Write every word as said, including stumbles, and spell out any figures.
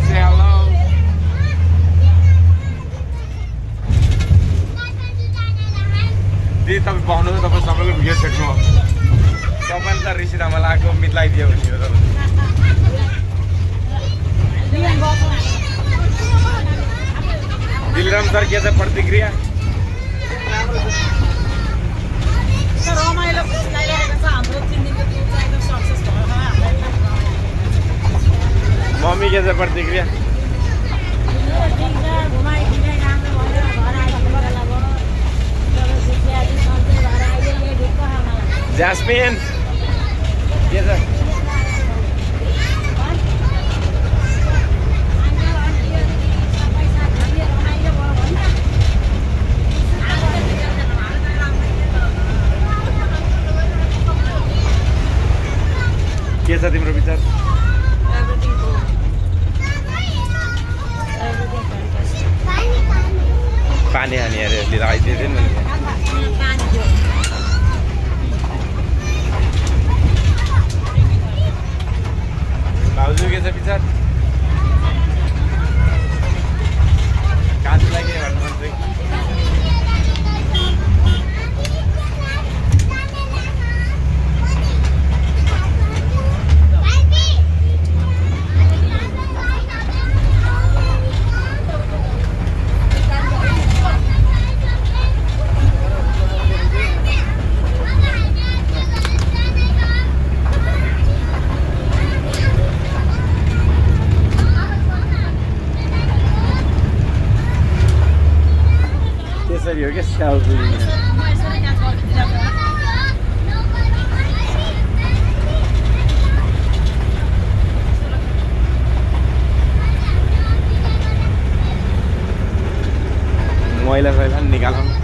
say hello. दिदी तपाईँ पाउनुहुन्छ तपाईँ सबैको भिडियो सेट्नु तपाईँले त ऋषि आमा लगाएको मिलाइदियो भने हो दिलराम सर के छ प्रतिक्रिया मम्मी के छ प्रतिक्रिया Jasmine के छ के छ तिम्रो विचार पानी हानी अरे लिएर आइदिए नि भाउजू के छ विचार काजुलाई के भन्नु मन चाहिँ हो क्या सेल्फी मैला सैला निकालौँ